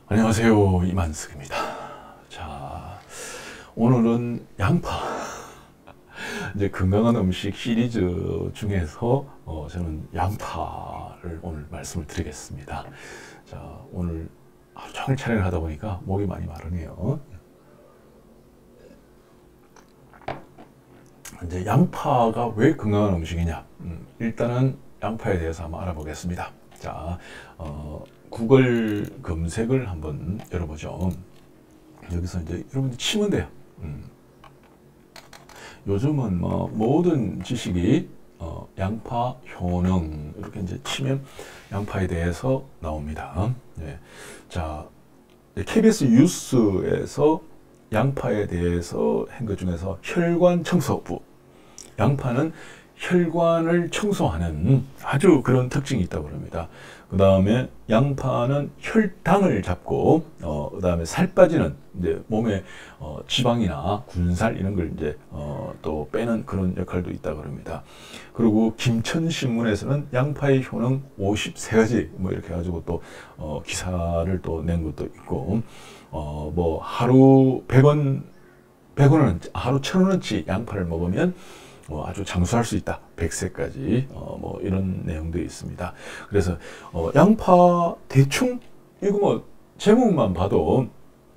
안녕하세요, 이만석입니다. 자, 오늘은 양파. 이제 건강한 음식 시리즈 중에서 저는 양파를 오늘 말씀을 드리겠습니다. 자, 오늘 하루 종일 촬영을 하다 보니까 목이 많이 마르네요. 이제 양파가 왜 건강한 음식이냐? 일단은 양파에 대해서 한번 알아보겠습니다. 자, 구글 검색을 한번 열어보죠. 여기서 이제 여러분들 치면 돼요. 요즘은 뭐 모든 지식이 양파 효능 이렇게 이제 치면 양파에 대해서 나옵니다. 네. 자, KBS 뉴스에서 양파에 대해서 한 것 중에서 혈관 청소부. 양파는 혈관을 청소하는 아주 그런 특징이 있다고 합니다. 그 다음에 양파는 혈당을 잡고, 그 다음에 살 빠지는, 이제 몸에 지방이나 군살 이런 걸 이제 또 빼는 그런 역할도 있다고 합니다. 그리고 김천신문에서는 양파의 효능 53가지 뭐 이렇게 해가지고 또 기사를 또 낸 것도 있고, 뭐 하루 100원은 하루 1000원어치 양파를 먹으면 아주 장수할 수 있다. 100세까지 뭐 이런 내용도 있습니다. 그래서 양파 대충 이거 뭐 제목만 봐도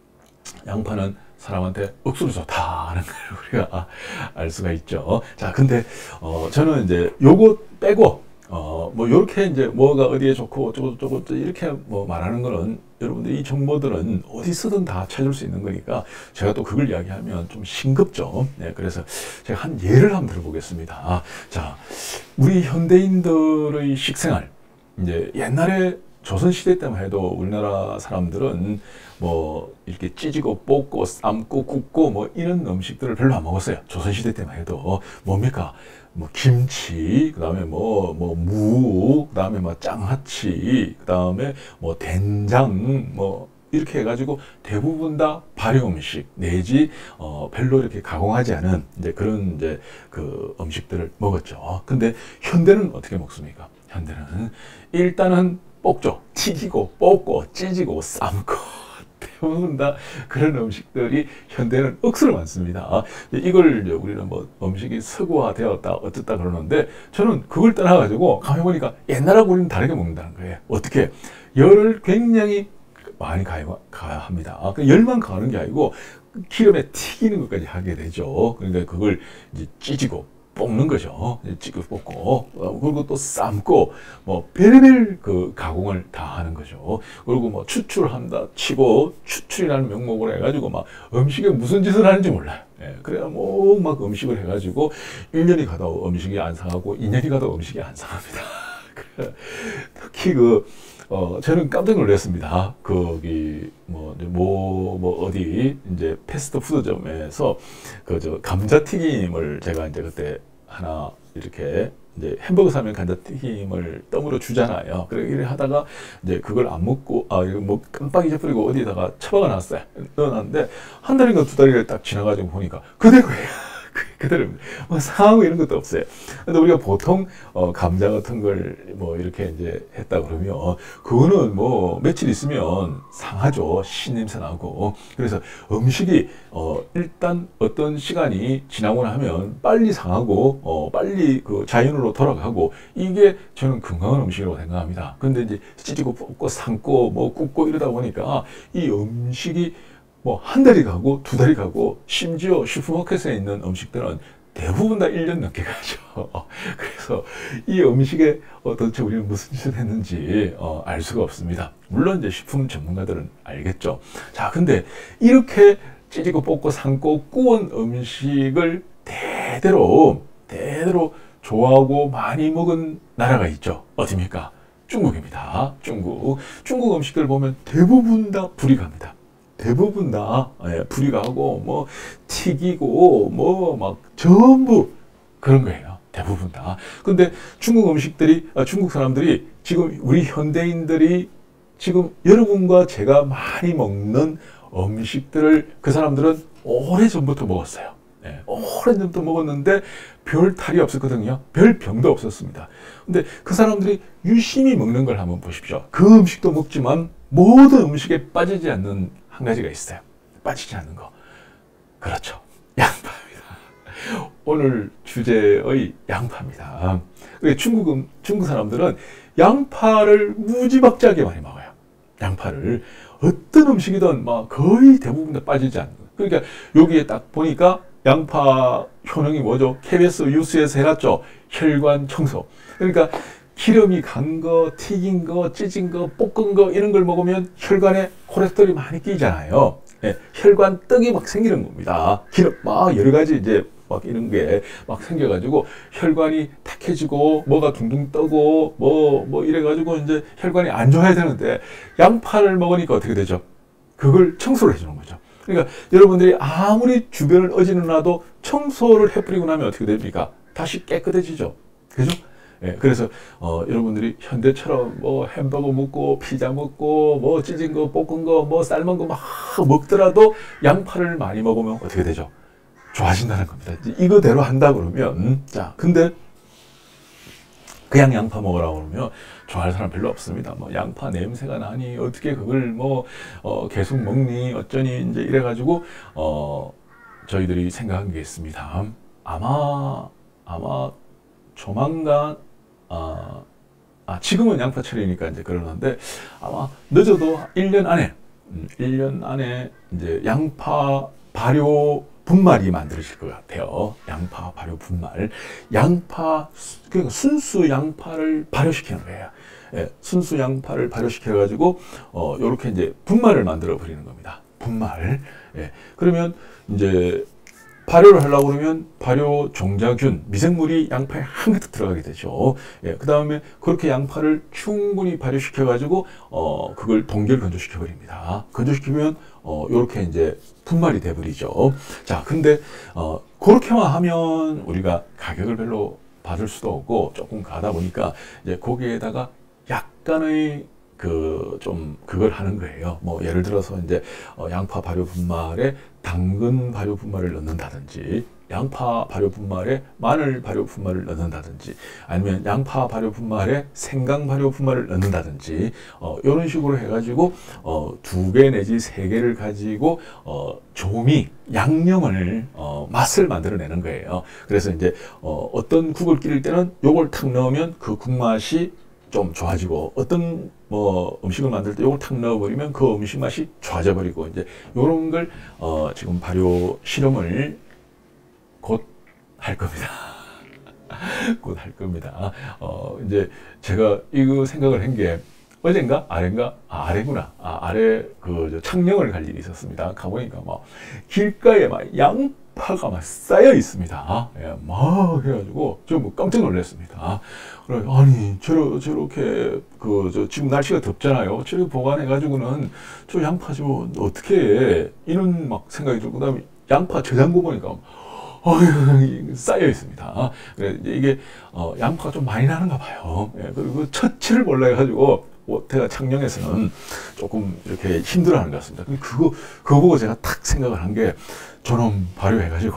양파는 사람한테 억수로 좋다는 걸 우리가 알 수가 있죠. 자, 근데 저는 이제 요거 빼고 뭐 요렇게 이제 뭐가 어디에 좋고 어쩌고 이렇게 뭐 말하는 거는 여러분들 이 정보들은 어디서든 다 찾을 수 있는 거니까 제가 또 그걸 이야기하면 좀 싱겁죠. 네, 그래서 제가 한 예를 한번 들어보겠습니다. 자, 우리 현대인들의 식생활, 이제 옛날에 조선시대 때만 해도 우리나라 사람들은 뭐 이렇게 찌지고 볶고 삶고 굽고 뭐 이런 음식들을 별로 안 먹었어요. 조선시대 때만 해도 뭡니까? 뭐 김치, 그 다음에 무, 그 다음에 뭐 장아찌, 그 다음에 뭐 된장, 뭐 이렇게 해가지고 대부분 다 발효 음식 내지 별로 이렇게 가공하지 않은 이제 그런 이제 그 음식들을 먹었죠. 근데 현대는 어떻게 먹습니까? 현대는 일단은 볶죠. 튀기고 볶고 찌지고 삶고 대부분 다 그런 음식들이 현대는 억수로 많습니다. 이걸 우리는 뭐 음식이 서구화되었다 어쨌다 그러는데 저는 그걸 떠나가지고 가만히 보니까 옛날하고 우리는 다르게 먹는다는 거예요. 어떻게? 열을 굉장히 많이 가합니다. 열만 가는 게 아니고 기름에 튀기는 것까지 하게 되죠. 그러니까 그걸 이제 찌지고 볶는 거죠. 찌고 볶고 그리고 또 삶고 뭐 별의별 그 가공을 다 하는 거죠. 그리고 뭐 추출한다 치고 추출이라는 명목으로 해가지고 막 음식에 무슨 짓을 하는지 몰라요. 예, 그래야 뭐 막 음식을 해가지고 1년이 가도 음식이 안 상하고 2년이 가도 음식이 안 상합니다. 특히 저는 깜짝 놀랐습니다. 거기 뭐 어디 이제 패스트푸드점에서 감자튀김을 제가 이제 그때 하나 이렇게 이제 햄버거 사면 감자튀김을 덤으로 주잖아요. 그래 이래 하다가 이제 그걸 안 먹고 이거 뭐 깜빡 잊어버리고 어디다가 처박아 놨어요. 넣어놨는데 한 달인가 두 달이 딱 지나가지고 보니까 그대로예요. 그대로입니다. 뭐 상하고 이런 것도 없어요. 근데 우리가 보통 감자 같은 걸 뭐 이렇게 이제 했다 그러면 그거는 뭐 며칠 있으면 상하죠. 신냄새 나고. 그래서 음식이 일단 어떤 시간이 지나고 나면 빨리 상하고 빨리 그 자연으로 돌아가고 이게 저는 건강한 음식이라고 생각합니다. 근데 이제 찌지고 볶고 삶고 뭐 굽고 이러다 보니까 이 음식이 뭐 한 달이 가고 두 달이 가고 심지어 슈퍼마켓에 있는 음식들은 대부분 다 1년 넘게 가죠. 그래서 이 음식에 도대체 우리는 무슨 짓을 했는지 알 수가 없습니다. 물론 이제 식품 전문가들은 알겠죠. 자, 근데 이렇게 찌지고 볶고 삶고 구운 음식을 대대로 좋아하고 많이 먹은 나라가 있죠. 어디입니까? 중국입니다. 중국 음식들 보면 대부분 다 불이 갑니다. 대부분 다 불이 가고 뭐 튀기고 뭐 막 전부 그런 거예요. 대부분 다. 근데 중국 음식들이 중국 사람들이 지금 우리 현대인들이 지금 여러분과 제가 많이 먹는 음식들을 그 사람들은 오래전부터 먹었어요. 오래전부터 먹었는데 별 탈이 없었거든요. 별 병도 없었습니다. 근데 그 사람들이 유심히 먹는 걸 한번 보십시오. 그 음식도 먹지만 모든 음식에 빠지지 않는 한 가지가 있어요. 빠지지 않는 거. 그렇죠. 양파입니다. 오늘 주제의 양파입니다. 중국 사람들은 양파를 무지막지하게 많이 먹어요. 양파를 어떤 음식이든 막 거의 대부분 다 빠지지 않는 거예요. 그러니까 여기에 딱 보니까 양파 효능이 뭐죠? KBS 뉴스에서 해놨죠. 혈관 청소. 그러니까 기름이 간 거, 튀긴 거, 찢은 거, 볶은 거 이런 걸 먹으면 혈관에 콜레스테롤이 많이 끼잖아요. 예, 혈관 떡이 막 생기는 겁니다. 기름 막 여러 가지 이제 막 이런 게 막 생겨가지고 혈관이 탁해지고 뭐가 둥둥 떠고 뭐 이래가지고 이제 혈관이 안 좋아야 되는데 양파를 먹으니까 어떻게 되죠? 그걸 청소를 해주는 거죠. 그러니까 여러분들이 아무리 주변을 어지러놔도 청소를 해버리고 나면 어떻게 됩니까? 다시 깨끗해지죠. 그죠? 예, 그래서 여러분들이 현대처럼 뭐 햄버거 먹고 피자 먹고 뭐 찢은 거 볶은 거 뭐 삶은 거 막 먹더라도 양파를 많이 먹으면 어떻게 되죠? 좋아진다는 겁니다. 이거대로 한다 그러면 자 근데 그냥 양파 먹으라고 그러면 좋아할 사람 별로 없습니다. 뭐 양파 냄새가 나니 어떻게 그걸 뭐 계속 먹니 어쩌니 이제 이래가지고 저희들이 생각한 게 있습니다. 아마 조만간 지금은 양파철이니까 이제 그러는데 아마 늦어도 1년 안에 이제 양파 발효 분말이 만들어질 것 같아요. 양파 발효 분말. 그러니까 순수 양파를 발효시키는 거예요. 예, 순수 양파를 발효시켜가지고, 요렇게 이제 분말을 만들어 버리는 겁니다. 분말. 예, 그러면 이제 발효를 하려고 그러면 발효 종자균, 미생물이 양파에 한가득 들어가게 되죠. 예, 그 다음에 그렇게 양파를 충분히 발효시켜가지고, 그걸 동결 건조시켜 버립니다. 건조시키면, 요렇게 이제 분말이 돼버리죠. 자, 근데, 그렇게만 하면 우리가 가격을 별로 받을 수도 없고, 조금 가다 보니까, 이제 거기에다가 약간의 그걸 하는 거예요. 뭐, 예를 들어서 이제, 양파 발효 분말에 당근 발효 분말을 넣는다든지, 양파 발효 분말에 마늘 발효 분말을 넣는다든지, 아니면 양파 발효 분말에 생강 발효 분말을 넣는다든지, 이런 식으로 해가지고, 2개 내지 3개를 가지고, 조미, 양념을, 맛을 만들어내는 거예요. 그래서 이제, 어떤 국을 끓일 때는 요걸 탁 넣으면 그 국맛이 좀 좋아지고 어떤 뭐 음식을 만들 때 이걸 탁 넣어버리면 그 음식 맛이 좋아져 버리고 이제 이런 걸 지금 발효 실험을 곧 할 겁니다. 곧 할 겁니다. 이제 제가 이거 생각을 한 게 어젠가 아래인가 아래구나 아래 그 창녕을 갈 일이 있었습니다. 가보니까 막 길가에 막 양파가 막 쌓여 있습니다. 예, 막 해가지고 좀 뭐 깜짝 놀랐습니다. 그래 아니 저렇게 지금 날씨가 덥잖아요. 저렇게 보관해가지고는 저 양파 좀 어떻게 해? 이런 막 생각이 들고 그다음에 양파 저장고 보니까 쌓여 있습니다. 그래 이게 양파가 좀 많이 나는가 봐요. 예, 그리고 처치를 몰라 해가지고. 제가 창녕에서는 조금 이렇게 힘들어하는 것 같습니다. 그거 보고 제가 탁 생각을 한 게 저놈 발효해가지고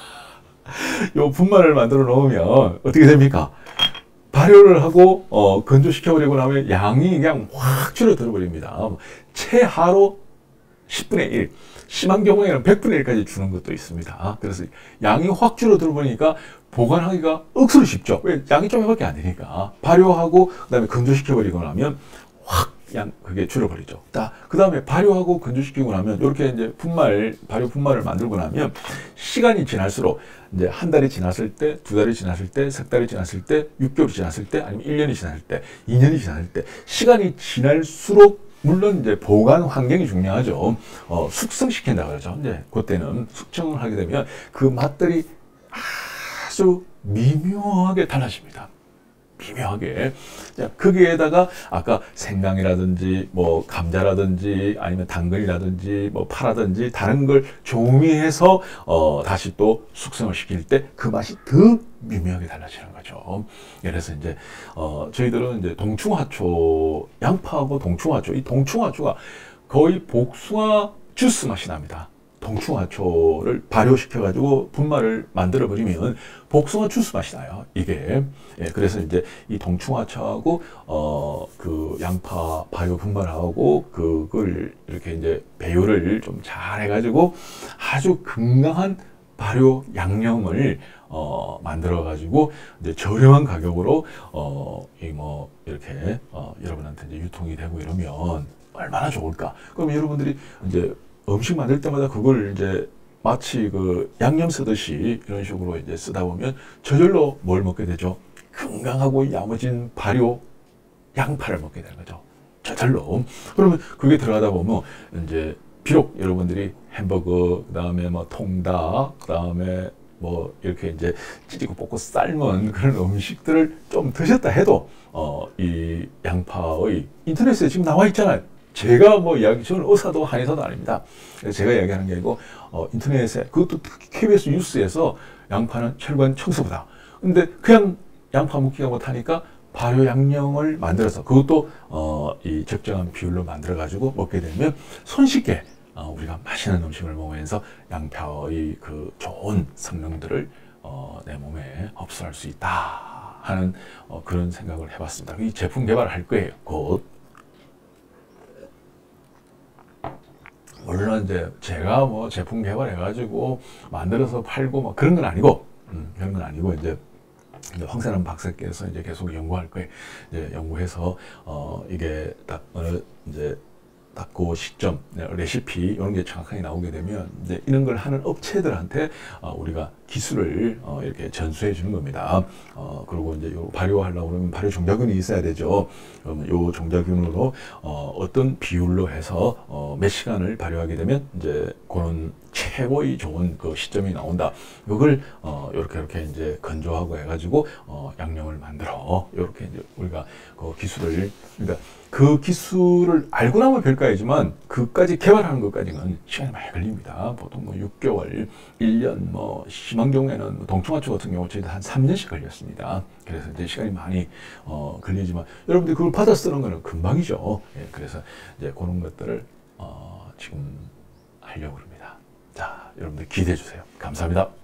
요 분말을 만들어 놓으면 어떻게 됩니까? 발효를 하고 건조시켜버리고 나면 양이 그냥 확 줄어들어 버립니다. 최하로 10분의 1, 심한 경우에는 100분의 1까지 주는 것도 있습니다. 그래서 양이 확 줄어들어 버리니까 보관하기가 억수로 쉽죠. 왜? 양이 좀밖에 안 되니까. 발효하고 그다음에 건조시켜버리고 나면 확 그게 줄어버리죠. 그 다음에 발효하고 건조시키고 나면 이렇게 이제 발효 분말을 만들고 나면 시간이 지날수록 이제 한 달이 지났을 때, 2달이 지났을 때, 3달이 지났을 때, 6개월이 지났을 때, 아니면 1년이 지났을 때, 2년이 지났을 때 시간이 지날수록 물론 이제 보관 환경이 중요하죠. 숙성시킨다 그러죠. 이제 그때는 숙성을 하게 되면 그 맛들이 아주 미묘하게 달라집니다. 미묘하게. 거기에다가 아까 생강이라든지 뭐 감자라든지 아니면 당근이라든지 뭐 파라든지 다른 걸 조미해서 다시 또 숙성을 시킬 때 그 맛이 더 미묘하게 달라지는 거죠. 그래서 이제 저희들은 이제 동충하초, 양파하고 동충하초, 이 동충하초가 거의 복숭아 주스 맛이 납니다. 동충하초를 발효시켜가지고 분말을 만들어버리면 복숭아 주스 맛이 나요, 이게. 예, 그래서 이제 이 동충하초하고, 그 양파 발효 분말하고, 그걸 이렇게 이제 배율을 좀 잘 해가지고 아주 건강한 발효 양념을 만들어가지고 이제 저렴한 가격으로 이 뭐 이렇게 여러분한테 이제 유통이 되고 이러면 얼마나 좋을까? 그럼 여러분들이 이제 음식 만들 때마다 그걸 이제 마치 그 양념 쓰듯이 이런 식으로 이제 쓰다 보면 저절로 뭘 먹게 되죠? 건강하고 야무진 발효 양파를 먹게 되는 거죠. 저절로. 그러면 그게 들어가다 보면 이제 비록 여러분들이 햄버거, 그다음에 뭐 통닭, 그다음에 뭐 이렇게 이제 찌고 볶고 삶은 그런 음식들을 좀 드셨다 해도 이 양파의 인터넷에 지금 나와 있잖아요. 제가 뭐 저는 의사도 한의사도 아닙니다. 제가 이야기하는 게 아니고 인터넷에 그것도 특히 KBS 뉴스에서 양파는 혈관 청소부다. 근데 그냥 양파 먹기가 못하니까 발효 양념을 만들어서 그것도 이 적정한 비율로 만들어 가지고 먹게 되면 손쉽게 우리가 맛있는 음식을 먹으면서 양파의 그 좋은 성능들을 내 몸에 흡수할 수 있다 하는 그런 생각을 해봤습니다. 이 제품 개발을 할 거예요, 곧. 물론 이제 제가 뭐 제품 개발해가지고 만들어서 팔고 뭐 그런 건 아니고, 그런 건 아니고 이제 황세남 박사께서 이제 계속 연구할 거예요. 이제 연구해서 이게 딱 어느 이제 딱 그 시점 레시피 이런 게 정확하게 나오게 되면 이제 이런 걸 하는 업체들한테 우리가 기술을 이렇게 전수해 주는 겁니다. 그리고 이제 요 발효하려고 그러면 발효 종자균이 있어야 되죠. 그러면 요 종자균으로 어떤 비율로 해서 몇 시간을 발효하게 되면 이제 그런 최고의 좋은 그 시점이 나온다. 이걸 이렇게 이제 건조하고 해가지고 양념을 만들어 이렇게 이제 우리가 그 기술을 그러니까 그 기술을 알고 나면 별거이지만 그까지 개발하는 것까지는 시간이 많이 걸립니다. 보통 뭐 6개월, 1년, 뭐 심한 경우에는 동충하초 같은 경우 저희도 한 3년씩 걸렸습니다. 그래서 이제 시간이 많이 걸리지만 여러분들이 그걸 받아 쓰는 거는 금방이죠. 예, 그래서 이제 그런 것들을 지금 하려고 합니다. 자, 여러분들 기대해 주세요. 감사합니다.